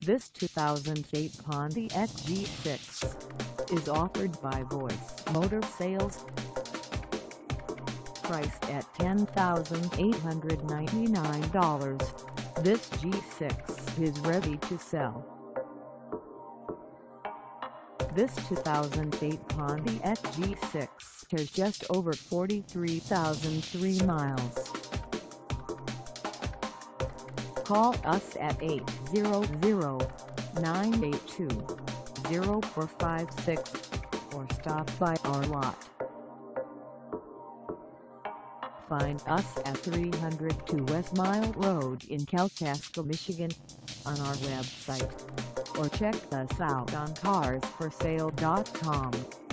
This 2008 Pontiac G6 is offered by Voice Motor Sales. Priced at $10,899, this G6 is ready to sell. This 2008 Pontiac G6 has just over 43,003 miles. Call us at 800-982-0456 or stop by our lot. Find us at 302 West Mile Road in Kalkaska, Michigan, on our website, or check us out on carsforsale.com.